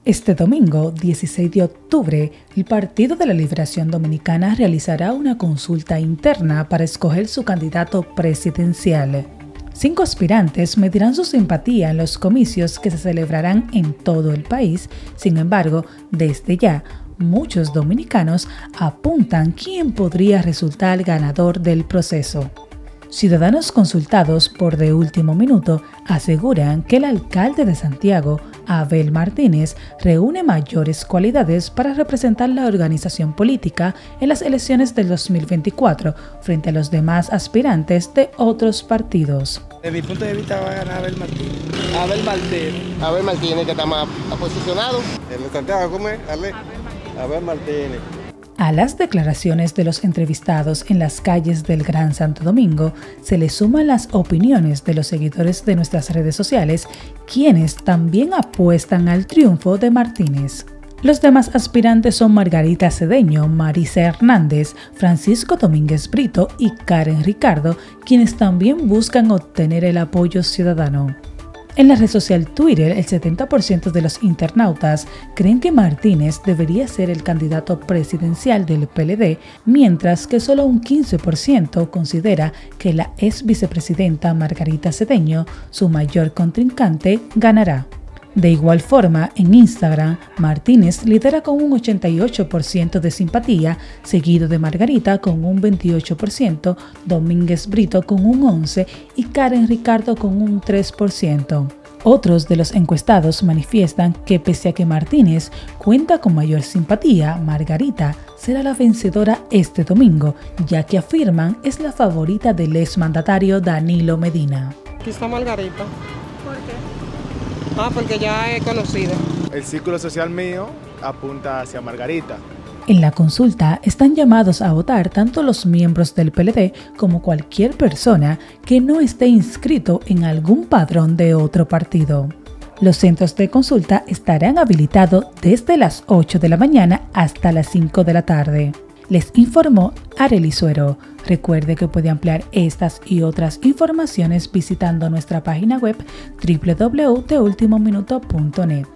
Este domingo, 16 de octubre, el Partido de la Liberación Dominicana realizará una consulta interna para escoger su candidato presidencial. 5 aspirantes medirán su simpatía en los comicios que se celebrarán en todo el país. Sin embargo, desde ya, muchos dominicanos apuntan quién podría resultar ganador del proceso. Ciudadanos consultados por De Último Minuto aseguran que el alcalde de Santiago, Abel Martínez, reúne mayores cualidades para representar la organización política en las elecciones del 2024 frente a los demás aspirantes de otros partidos. Desde mi punto de vista va a ganar Abel Martínez. Abel Martínez, que está más posicionado. ¿El de Santiago cómo es? Abel Martínez. A las declaraciones de los entrevistados en las calles del Gran Santo Domingo se le suman las opiniones de los seguidores de nuestras redes sociales, quienes también apuestan al triunfo de Martínez. Los demás aspirantes son Margarita Cedeño, Marisa Hernández, Francisco Domínguez Brito y Karen Ricardo, quienes también buscan obtener el apoyo ciudadano. En la red social Twitter, el 70% de los internautas creen que Martínez debería ser el candidato presidencial del PLD, mientras que solo un 15% considera que la ex vicepresidenta Margarita Cedeño, su mayor contrincante, ganará. De igual forma, en Instagram, Martínez lidera con un 88% de simpatía, seguido de Margarita con un 28%, Domínguez Brito con un 11% y Karen Ricardo con un 3%. Otros de los encuestados manifiestan que pese a que Martínez cuenta con mayor simpatía, Margarita será la vencedora este domingo, ya que afirman es la favorita del exmandatario Danilo Medina. Aquí está Margarita. ¿Por qué? Porque ya es conocida. El círculo social mío apunta hacia Margarita. En la consulta están llamados a votar tanto los miembros del PLD como cualquier persona que no esté inscrito en algún padrón de otro partido. Los centros de consulta estarán habilitados desde las 8 de la mañana hasta las 5 de la tarde. Les informó Arely Suero. Recuerde que puede ampliar estas y otras informaciones visitando nuestra página web www.deultimominuto.net.